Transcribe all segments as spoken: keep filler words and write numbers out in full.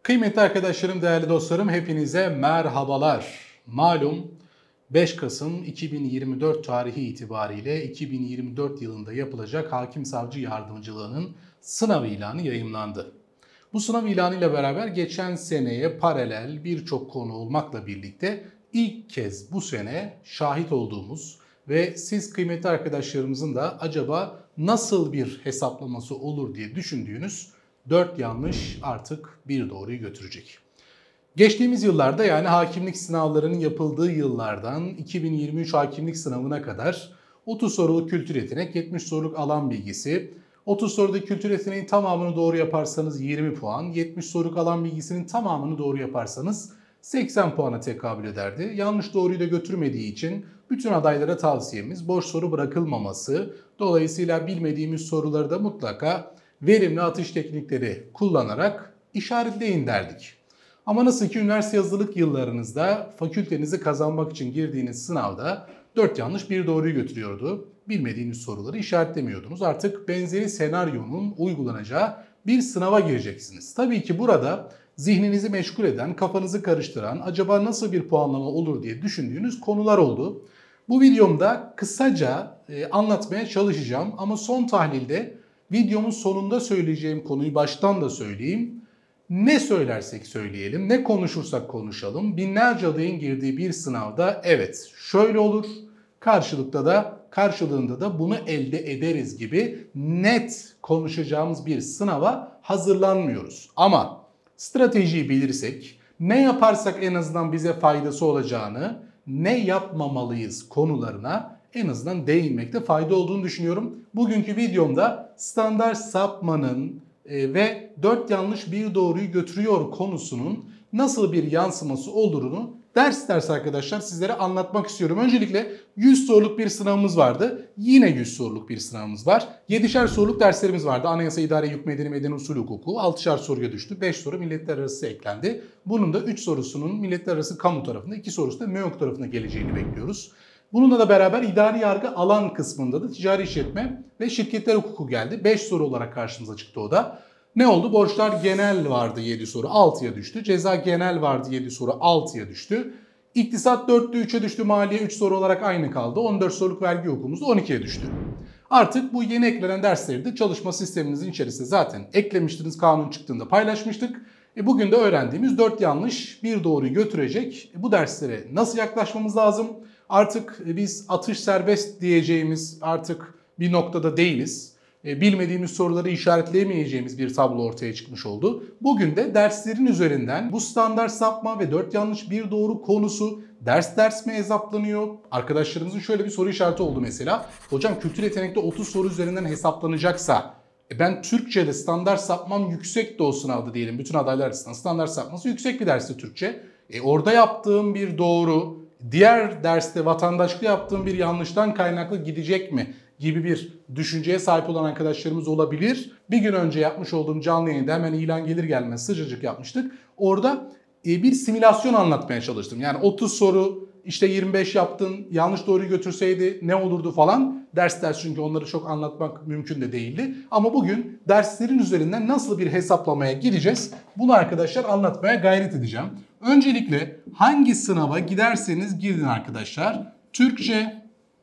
Kıymetli arkadaşlarım, değerli dostlarım, hepinize merhabalar. Malum beş Kasım iki bin yirmi dört tarihi itibariyle iki bin yirmi dört yılında yapılacak hakim savcı yardımcılığının sınav ilanı yayımlandı. Bu sınav ilanıyla beraber geçen seneye paralel birçok konu olmakla birlikte ilk kez bu sene şahit olduğumuz ve siz kıymetli arkadaşlarımızın da acaba nasıl bir hesaplaması olur diye düşündüğünüz dört yanlış artık bir doğruyu götürecek. Geçtiğimiz yıllarda, yani hakimlik sınavlarının yapıldığı yıllardan iki bin yirmi üç hakimlik sınavına kadar otuz soruluk kültür yetenek, yetmiş soruluk alan bilgisi, otuz soruda kültür yeteneğin tamamını doğru yaparsanız yirmi puan, yetmiş soruluk alan bilgisinin tamamını doğru yaparsanız seksen puana tekabül ederdi. Yanlış doğruyu da götürmediği için bütün adaylara tavsiyemiz boş soru bırakılmaması. Dolayısıyla bilmediğimiz soruları da mutlaka verimli atış teknikleri kullanarak işaretleyin derdik. Ama nasıl ki üniversite yazılılık yıllarınızda fakültenizi kazanmak için girdiğiniz sınavda dört yanlış bir doğruyu götürüyordu. Bilmediğiniz soruları işaretlemiyordunuz. Artık benzeri senaryonun uygulanacağı bir sınava gireceksiniz. Tabii ki burada zihninizi meşgul eden, kafanızı karıştıran, acaba nasıl bir puanlama olur diye düşündüğünüz konular oldu. Bu videomda kısaca e, anlatmaya çalışacağım ama son tahlilde videomun sonunda söyleyeceğim konuyu baştan da söyleyeyim. Ne söylersek söyleyelim, ne konuşursak konuşalım, binlerce adayın girdiği bir sınavda evet şöyle olur, karşılıkta da karşılığında da bunu elde ederiz gibi net konuşacağımız bir sınava hazırlanmıyoruz. Ama stratejiyi bilirsek, ne yaparsak en azından bize faydası olacağını, ne yapmamalıyız konularına en azından değinmekte fayda olduğunu düşünüyorum. Bugünkü videomda standart sapmanın ve dört yanlış bir doğruyu götürüyor konusunun nasıl bir yansıması olduğunu ders ders arkadaşlar sizlere anlatmak istiyorum. Öncelikle yüz soruluk bir sınavımız vardı. Yine yüz soruluk bir sınavımız var. yedişer soruluk derslerimiz vardı. Anayasa, idare, hükmedeni, medeni usul hukuku. altışar soruya düştü. beş soru milletler arası eklendi. Bunun da üç sorusunun milletler arası kamu tarafında, iki sorusu da MEOK tarafına geleceğini bekliyoruz. Bununla da beraber idari yargı alan kısmında da ticari işletme ve şirketler hukuku geldi. beş soru olarak karşımıza çıktı o da. Ne oldu? Borçlar genel vardı yedi soru, altıya düştü. Ceza genel vardı yedi soru, altıya düştü. İktisat dörtte üçe düştü, maliye üç soru olarak aynı kaldı. on dört soruluk vergi hukukumuz on ikiye düştü. Artık bu yeni eklenen dersleri de çalışma sisteminizin içerisinde zaten eklemiştiniz, kanun çıktığında paylaşmıştık. E bugün de öğrendiğimiz dört yanlış bir doğruyu götürecek bu derslere nasıl yaklaşmamız lazım? Artık biz atış serbest diyeceğimiz artık bir noktada değiliz. Bilmediğimiz soruları işaretleyemeyeceğimiz bir tablo ortaya çıkmış oldu. Bugün de derslerin üzerinden bu standart sapma ve dört yanlış bir doğru konusu ders ders mi hesaplanıyor? Arkadaşlarımızın şöyle bir soru işareti oldu mesela. Hocam kültür yetenekte otuz soru üzerinden hesaplanacaksa e ben Türkçe'de standart sapmam yüksek de o sınavda diyelim. Bütün adaylar arasında standart sapması yüksek bir derste Türkçe. E orada yaptığım bir doğru diğer derste vatandaşlıkta yaptığım bir yanlıştan kaynaklı gidecek mi gibi bir düşünceye sahip olan arkadaşlarımız olabilir. Bir gün önce yapmış olduğum canlı yayında hemen ilan gelir gelmez sıcacık yapmıştık. Orada bir simülasyon anlatmaya çalıştım. Yani otuz soru işte yirmi beş yaptın, yanlış doğruyu götürseydi ne olurdu falan. Ders ders çünkü onları çok anlatmak mümkün de değildi. Ama bugün derslerin üzerinden nasıl bir hesaplamaya gireceğiz? Bunu arkadaşlar anlatmaya gayret edeceğim. Öncelikle hangi sınava giderseniz gidin arkadaşlar. Türkçe,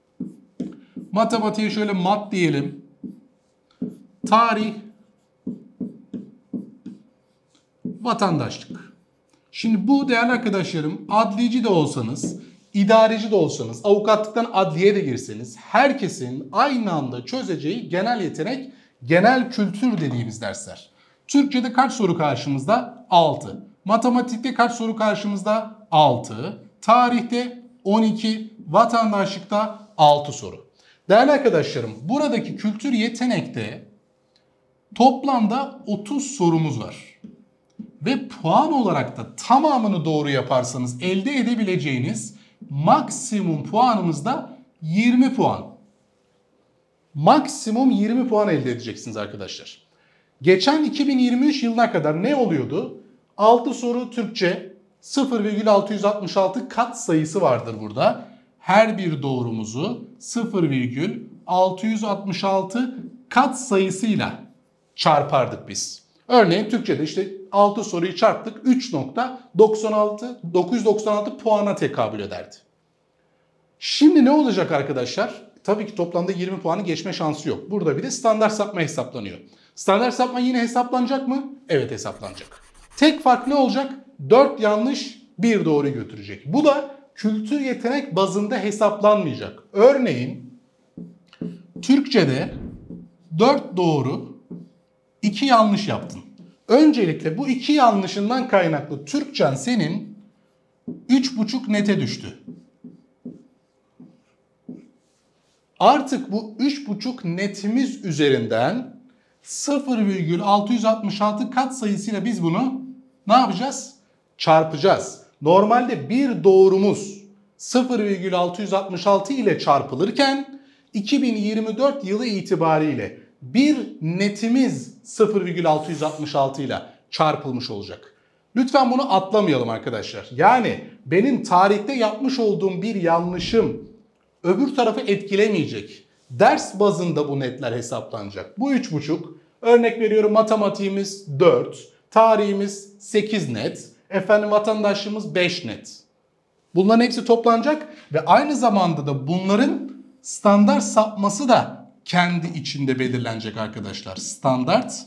matematiğe şöyle mat diyelim. Tarih, vatandaşlık. Şimdi bu değerli arkadaşlarım adlici de olsanız, idareci de olsanız, avukatlıktan adliye de girseniz herkesin aynı anda çözeceği genel yetenek, genel kültür dediğimiz dersler. Türkçe'de kaç soru karşımızda? altı. Matematikte kaç soru karşımızda? altı. Tarihte on iki. Vatandaşlıkta altı soru. Değerli arkadaşlarım, buradaki kültür yetenekte toplamda otuz sorumuz var. Ve puan olarak da tamamını doğru yaparsanız elde edebileceğiniz maksimum puanımız da yirmi puan. Maksimum yirmi puan elde edeceksiniz arkadaşlar. Geçen iki bin yirmi üç yılına kadar ne oluyordu? altı soru Türkçe, sıfır virgül altı yüz altmış altı kat sayısı vardır burada. Her bir doğrumuzu sıfır virgül altı yüz altmış altı kat sayısıyla çarpardık biz. Örneğin Türkçe'de işte altı soruyu çarptık, üç nokta doksan altı dokuz yüz doksan altı puana tekabül ederdi. Şimdi ne olacak arkadaşlar? Tabii ki toplamda yirmi puanı geçme şansı yok. Burada bir de standart sapma hesaplanıyor. Standart sapma yine hesaplanacak mı? Evet, hesaplanacak. Tek fark ne olacak? dört yanlış, bir doğru götürecek. Bu da kültür yetenek bazında hesaplanmayacak. Örneğin Türkçe'de dört doğru, iki yanlış yaptın. Öncelikle bu iki yanlışından kaynaklı Türkçen senin üç buçuk nete düştü. Artık bu üç buçuk netimiz üzerinden sıfır virgül altı yüz altmış altı katsayısıyla biz bunu ne yapacağız? Çarpacağız. Normalde bir doğrumuz sıfır virgül altı yüz altmış altı ile çarpılırken iki bin yirmi dört yılı itibariyle bir netimiz sıfır virgül altı yüz altmış altı ile çarpılmış olacak. Lütfen bunu atlamayalım arkadaşlar. Yani benim tarihte yapmış olduğum bir yanlışım öbür tarafı etkilemeyecek. Ders bazında bu netler hesaplanacak. Bu üç buçuk. Örnek veriyorum, matematiğimiz dört, tarihimiz sekiz net, efendim vatandaşlığımız beş net. Bunların hepsi toplanacak ve aynı zamanda da bunların standart sapması da kendi içinde belirlenecek arkadaşlar. Standart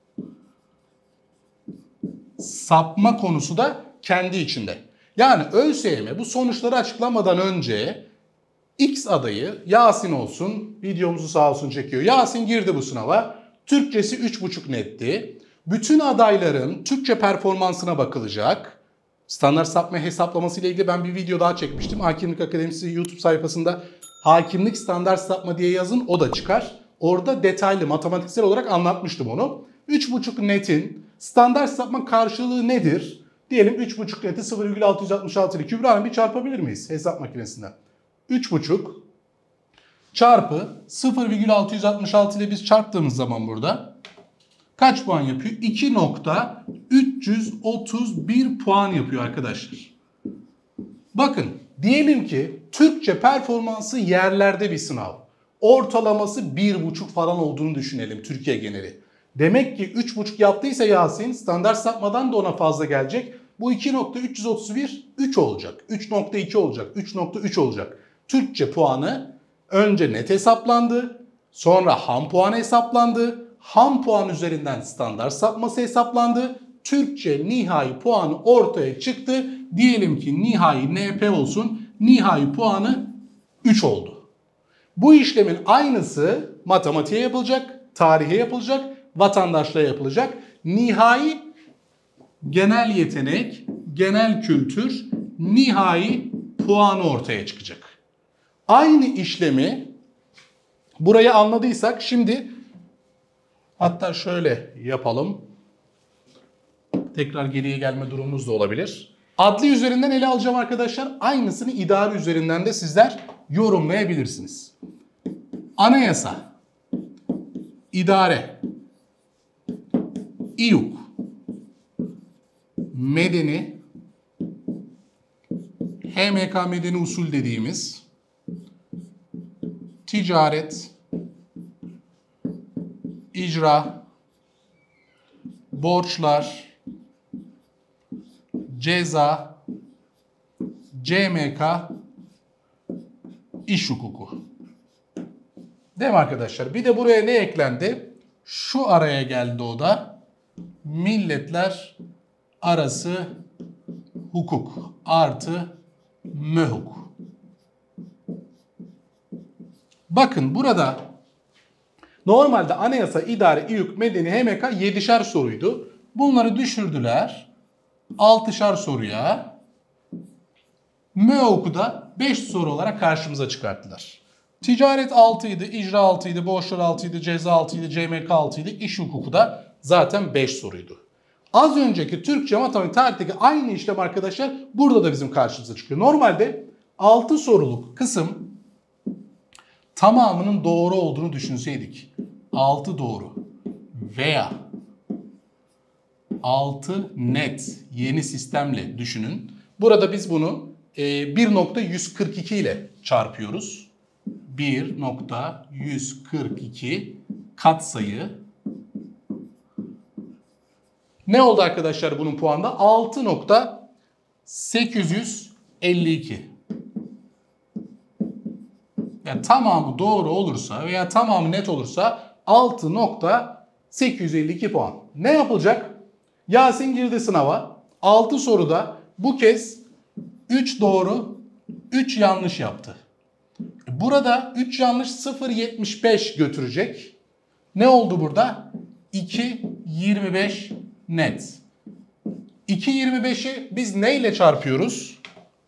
sapma konusu da kendi içinde. Yani ÖSYM bu sonuçları açıklamadan önce X adayı Yasin olsun, videomuzu sağ olsun çekiyor. Yasin girdi bu sınava. Türkçesi üç buçuk netti. Bütün adayların Türkçe performansına bakılacak. Standart sapma hesaplaması ile ilgili ben bir video daha çekmiştim. Hakimlik Akademisi YouTube sayfasında hakimlik standart sapma diye yazın, o da çıkar. Orada detaylı matematiksel olarak anlatmıştım onu. üç buçuk netin standart sapma karşılığı nedir? Diyelim üç buçuk neti sıfır virgül altı yüz altmış altı ile Kübra Hanım bir çarpabilir miyiz hesap makinesinden? üç buçuk çarpı sıfır virgül altı yüz altmış altı ile biz çarptığımız zaman burada kaç puan yapıyor? iki nokta üç yüz otuz bir puan yapıyor arkadaşlar. Bakın, diyelim ki Türkçe performansı yerlerde bir sınav. Ortalaması bir buçuk falan olduğunu düşünelim Türkiye geneli. Demek ki üç buçuk yaptıysa Yasin, standart sapmadan da ona fazla gelecek. Bu iki nokta üç yüz otuz bir üç olacak. üç nokta iki olacak. üç nokta üç olacak. Türkçe puanı önce net hesaplandı. Sonra ham puan hesaplandı. Ham puan üzerinden standart sapması hesaplandı. Türkçe nihai puanı ortaya çıktı. Diyelim ki nihai N P olsun. Nihai puanı üç oldu. Bu işlemin aynısı matematiğe yapılacak, tarihe yapılacak, vatandaşlığa yapılacak. Nihai genel yetenek, genel kültür, nihai puanı ortaya çıkacak. Aynı işlemi burayı anladıysak şimdi hatta şöyle yapalım. Tekrar geriye gelme durumumuz da olabilir. Adli üzerinden ele alacağım arkadaşlar. Aynısını idari üzerinden de sizler yorumlayabilirsiniz. Anayasa, idare, İYUK, medeni, H M K medeni usul dediğimiz, ticaret, icra, borçlar, ceza, C M K, iş hukuku. Değil mi arkadaşlar? Bir de buraya ne eklendi? Şu araya geldi, o da milletler arası hukuk artı MÖHUK. Bakın burada normalde anayasa, idare, İYUK, medeni, H M K yedişer soruydu. Bunları düşürdüler altışar soruya. MÖHUK'u da beş soru olarak karşımıza çıkarttılar. Ticaret altı idi, icra altı idi, borçlar altı idi, ceza altı idi, C M K altı idi, iş hukuku da zaten beş soruydu. Az önceki Türkçe, matematik, tarihteki aynı işlem arkadaşlar burada da bizim karşımıza çıkıyor. Normalde altı soruluk kısım tamamının doğru olduğunu düşünseydik. altı doğru veya altı net yeni sistemle düşünün. Burada biz bunu bir nokta yüz kırk iki ile çarpıyoruz. bir nokta yüz kırk iki katsayı Ne oldu arkadaşlar bunun puanı? altı nokta sekiz yüz elli iki. Yani tamamı doğru olursa veya tamamı net olursa altı nokta sekiz yüz elli iki puan. Ne yapılacak? Yasin girdi sınava. altı soruda bu kez üç doğru, üç yanlış yaptı. Burada üç yanlış sıfır virgül yetmiş beş götürecek. Ne oldu burada? iki virgül yirmi beş net. iki virgül yirmi beşi biz neyle çarpıyoruz?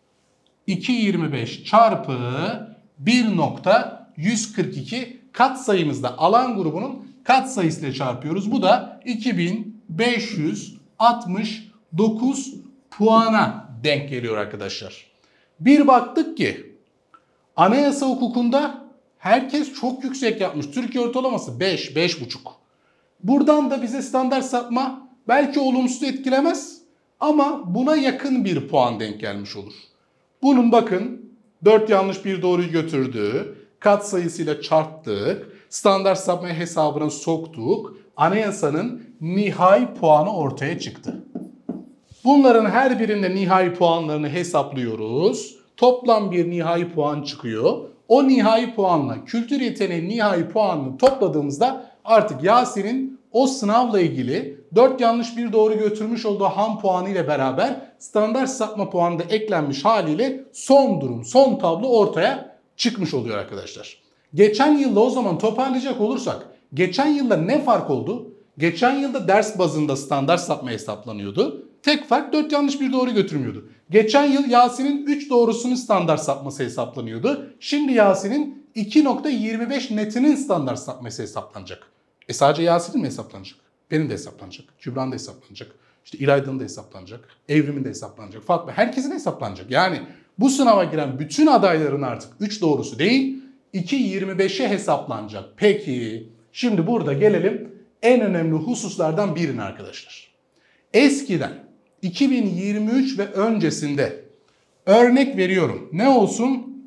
iki virgül yirmi beş çarpı bir nokta yüz kırk iki katsayımızda alan grubunun katsayısıyla çarpıyoruz. Bu da iki bin beş yüz altmış dokuz puana denk geliyor arkadaşlar. Bir baktık ki anayasa hukukunda herkes çok yüksek yapmış. Türkiye ortalaması beş, beş buçuk. Buradan da bize standart sapma belki olumsuz etkilemez ama buna yakın bir puan denk gelmiş olur. Bunun bakın dört yanlış bir doğruyu götürdüğü, katsayısıyla çarptık, standart sapma hesabına soktuk, anayasanın nihai puanı ortaya çıktı. Bunların her birinde nihai puanlarını hesaplıyoruz. Toplam bir nihai puan çıkıyor. O nihai puanla kültür yeteneği nihai puanını topladığımızda artık Yasin'in o sınavla ilgili dört yanlış bir doğru götürmüş olduğu ham puanı ile beraber standart sapma puanı da eklenmiş haliyle son durum, son tablo ortaya çıkmış oluyor arkadaşlar. Geçen yılla o zaman toparlayacak olursak geçen yılda ne fark oldu? Geçen yılda ders bazında standart sapma hesaplanıyordu. Tek fark dört yanlış bir doğru götürmüyordu. Geçen yıl Yasin'in üç doğrusunun standart sapması hesaplanıyordu. Şimdi Yasin'in iki nokta yirmi beş netinin standart sapması hesaplanacak. E sadece Yasin'in mi hesaplanacak? Benim de hesaplanacak. Kübra'nın da hesaplanacak. İşte İlayda'nın da hesaplanacak. Evrim'in de hesaplanacak. Fatma, herkesin hesaplanacak. Yani bu sınava giren bütün adayların artık üç doğrusu değil iki nokta yirmi beşe hesaplanacak. Peki şimdi burada gelelim en önemli hususlardan birine arkadaşlar. Eskiden iki bin yirmi üç ve öncesinde örnek veriyorum. Ne olsun?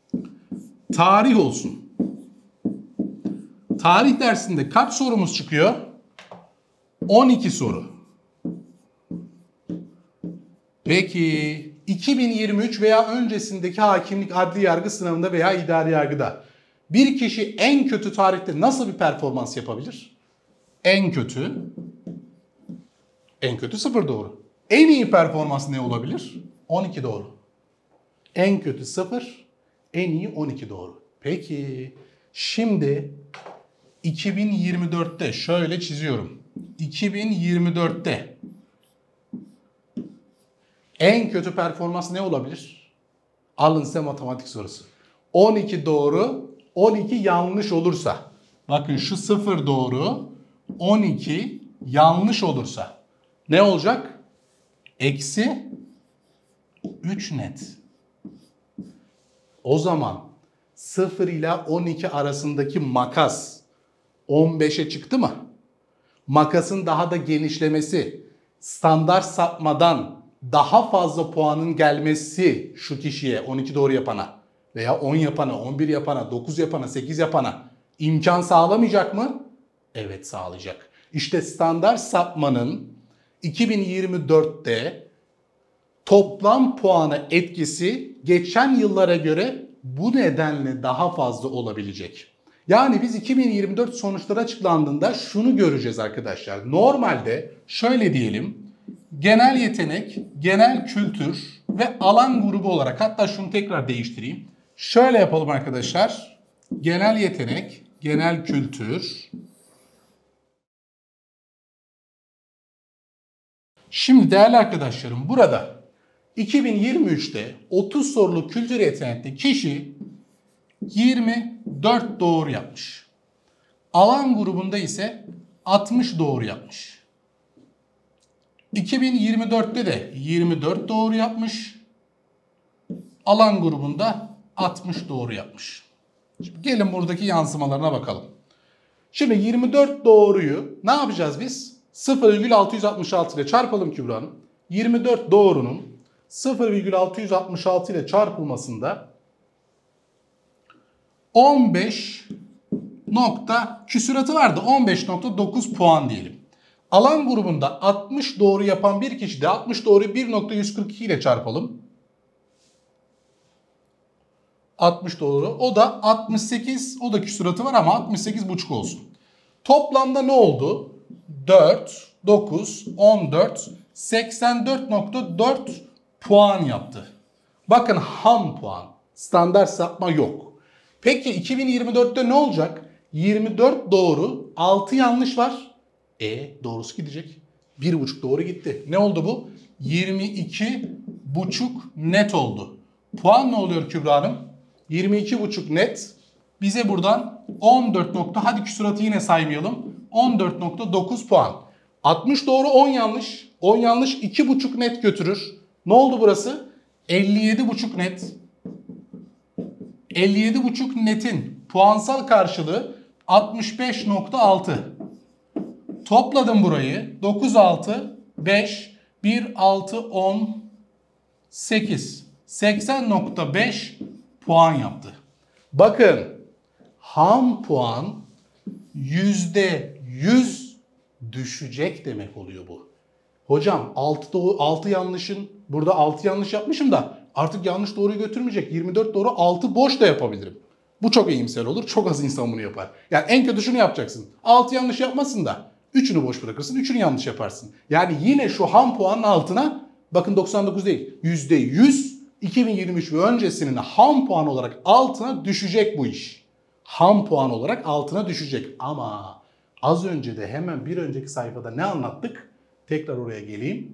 Tarih olsun. Tarih dersinde kaç sorumuz çıkıyor? on iki soru. Peki iki bin yirmi üç veya öncesindeki hakimlik, adli yargı sınavında veya idari yargıda bir kişi en kötü tarihte nasıl bir performans yapabilir? En kötü en kötü sıfır doğru. En iyi performans ne olabilir? on iki doğru. En kötü sıfır, en iyi on iki doğru. Peki şimdi iki bin yirmi dörtte şöyle çiziyorum. iki bin yirmi dörtte en kötü performans ne olabilir? Alın size matematik sorusu. on iki doğru, on iki yanlış olursa. Bakın şu sıfır doğru, on iki yanlış olursa ne olacak? Eksi üç net. O zaman sıfır ile on iki arasındaki makas on beşe çıktı mı? Makasın daha da genişlemesi, standart sapmadan daha fazla puanın gelmesi şu kişiye, on iki doğru yapana veya on yapana, on bir yapana, dokuz yapana, sekiz yapana imkan sağlamayacak mı? Evet, sağlayacak. İşte standart sapmanın iki bin yirmi dörtte toplam puana etkisi geçen yıllara göre bu nedenle daha fazla olabilecek. Yani biz iki bin yirmi dört sonuçları açıklandığında şunu göreceğiz arkadaşlar. Normalde şöyle diyelim, genel yetenek, genel kültür ve alan grubu olarak, hatta şunu tekrar değiştireyim. Şöyle yapalım arkadaşlar. Genel yetenek, genel kültür. Şimdi değerli arkadaşlarım, burada iki bin yirmi üçte otuz soruluk kültür yetenekli kişi yirmi dört doğru yapmış. Alan grubunda ise altmış doğru yapmış. iki bin yirmi dörtte de yirmi dört doğru yapmış. Alan grubunda altmış doğru yapmış. Şimdi gelin buradaki yansımalarına bakalım. Şimdi yirmi dört doğruyu ne yapacağız biz? sıfır virgül altı yüz altmış altı ile çarpalım Kübra Hanım. yirmi dört doğrunun sıfır virgül altı yüz altmış altı ile çarpılmasında on beş nokta küsuratı vardı. on beş nokta dokuz puan diyelim. Alan grubunda altmış doğru yapan bir kişi de altmış doğruyu bir nokta yüz kırk iki ile çarpalım. altmış doğru. O da altmış sekiz. O da küsuratı var ama altmış sekiz buçuk olsun. Toplamda ne oldu? dört, dokuz, on dört, seksen dört nokta dört puan yaptı. Bakın ham puan. Standart sapma yok. Peki iki bin yirmi dörtte ne olacak? yirmi dört doğru, altı yanlış var. E doğrusu gidecek. bir buçuk doğru gitti. Ne oldu bu? yirmi iki buçuk net oldu. Puan ne oluyor Kübra Hanım? yirmi iki buçuk net. Bize buradan on dört nokta, hadi küsuratı yine saymayalım. on dört nokta dokuz puan. altmış doğru, on yanlış. on yanlış iki buçuk net götürür. Ne oldu burası? elli yedi buçuk net. elli yedi buçuk netin puansal karşılığı altmış beş nokta altı. Topladım burayı. dokuz, altı, beş, bir, altı, on, sekiz. seksen nokta beş puan yaptı. Bakın ham puan yüzde yüz düşecek demek oluyor bu. Hocam altı, doğru, altı yanlışın, burada altı yanlış yapmışım da artık yanlış doğruyu götürmeyecek. yirmi dört doğru, altı boş da yapabilirim. Bu çok iyimser olur. Çok az insan bunu yapar. Yani en kötü şunu yapacaksın. altı yanlış yapmasın da üçünü boş bırakırsın. üçünü yanlış yaparsın. Yani yine şu ham puanın altına bakın doksan dokuz değil. yüzde yüz iki bin yirmi üç ve öncesinin ham puan olarak altına düşecek bu iş. Ham puan olarak altına düşecek. Ama az önce de hemen bir önceki sayfada ne anlattık? Tekrar oraya geleyim.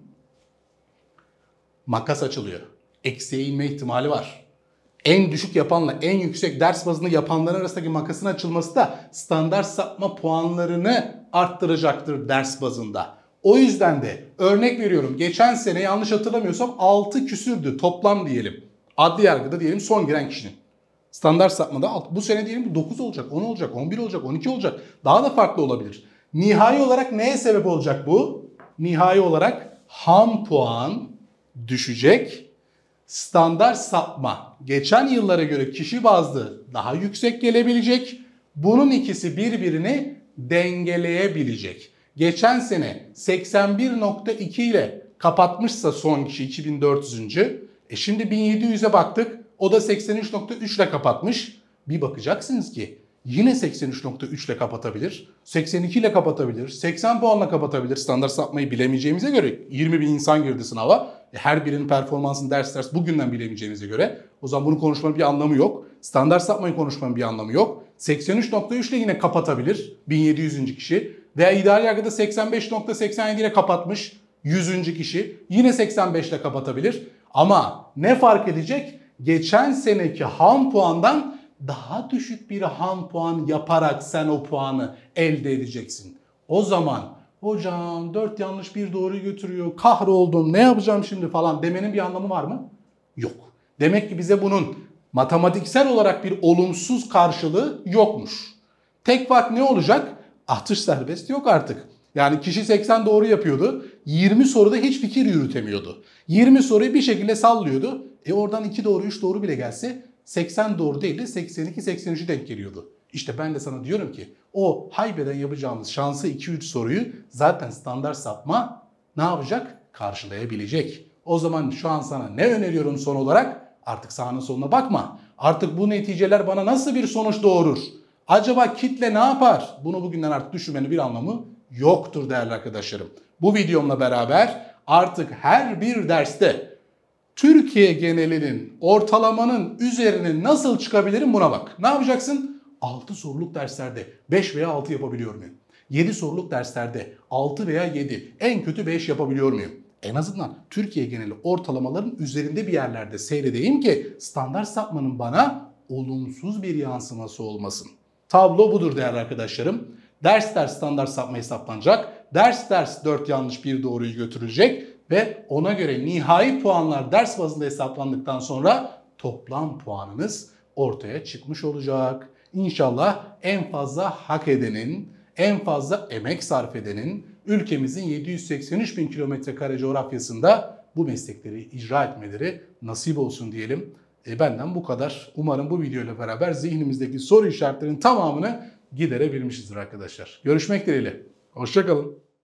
Makas açılıyor. Eksiye inme ihtimali var. En düşük yapanla en yüksek ders bazında yapanların arasındaki makasın açılması da standart sapma puanlarını arttıracaktır ders bazında. O yüzden de örnek veriyorum, geçen sene yanlış hatırlamıyorsam altı küsürdü toplam diyelim. Adli yargıda diyelim son giren kişinin. Standart sapmada bu sene diyelim dokuz olacak, on olacak, on bir olacak, on iki olacak. Daha da farklı olabilir. Nihai olarak neye sebep olacak bu? Nihai olarak ham puan düşecek. Standart sapma geçen yıllara göre kişi bazlı daha yüksek gelebilecek. Bunun ikisi birbirini dengeleyebilecek. Geçen sene seksen bir nokta iki ile kapatmışsa son kişi iki bin dört yüzüncü. E şimdi bin yedi yüze baktık. O da seksen üç nokta üç ile kapatmış. Bir bakacaksınız ki yine seksen üç nokta üç ile kapatabilir. seksen iki ile kapatabilir. seksen puanla kapatabilir. Standart sapmayı bilemeyeceğimize göre yirmi bin insan girdi sınava. E her birinin performansını ders ders bugünden bilemeyeceğimize göre o zaman bunu konuşmanın bir anlamı yok. Standart sapmayı konuşmanın bir anlamı yok. seksen üç nokta üç ile yine kapatabilir bin yedi yüzüncü kişi. Veya idari yargıda seksen beş nokta seksen yedi ile kapatmış yüzüncü kişi. Yine seksen beş ile kapatabilir. Ama ne fark edecek? Geçen seneki ham puandan daha düşük bir ham puan yaparak sen o puanı elde edeceksin. O zaman hocam dört yanlış bir doğruyu götürüyor, kahroldum, ne yapacağım şimdi falan demenin bir anlamı var mı? Yok. Demek ki bize bunun matematiksel olarak bir olumsuz karşılığı yokmuş. Tek fark ne olacak? Atış serbest yok artık. Yani kişi seksen doğru yapıyordu. yirmi soruda hiç fikir yürütemiyordu. yirmi soruyu bir şekilde sallıyordu. E oradan iki doğru, üç doğru bile gelse seksen doğru değil de seksen iki seksen üçü denk geliyordu. İşte ben de sana diyorum ki o haybeden yapacağımız şansı iki üç soruyu zaten standart sapma ne yapacak? Karşılayabilecek. O zaman şu an sana ne öneriyorum son olarak? Artık sağına soluna bakma. Artık bu neticeler bana nasıl bir sonuç doğurur? Acaba kitle ne yapar? Bunu bugünden artık düşünmenin bir anlamı yoktur değerli arkadaşlarım. Bu videomla beraber artık her bir derste Türkiye genelinin ortalamanın üzerine nasıl çıkabilirim buna bak. Ne yapacaksın? altı soruluk derslerde beş veya altı yapabiliyor muyum? yedi soruluk derslerde altı veya yedi, en kötü beş yapabiliyor muyum? En azından Türkiye geneli ortalamaların üzerinde bir yerlerde seyredeyim ki standart sapmanın bana olumsuz bir yansıması olmasın. Tablo budur değerli arkadaşlarım. Ders ders standart sapma hesaplanacak. Ders ders dört yanlış bir doğruyu götürecek ve ona göre nihai puanlar ders bazında hesaplandıktan sonra toplam puanınız ortaya çıkmış olacak. İnşallah en fazla hak edenin, en fazla emek sarf edenin ülkemizin yedi yüz seksen üç bin kilometre kare coğrafyasında bu meslekleri icra etmeleri nasip olsun diyelim. E benden bu kadar. Umarım bu videoyla beraber zihnimizdeki soru işaretlerinin tamamını giderebilmişizdir arkadaşlar. Görüşmek dileğiyle. Hoşça kalın.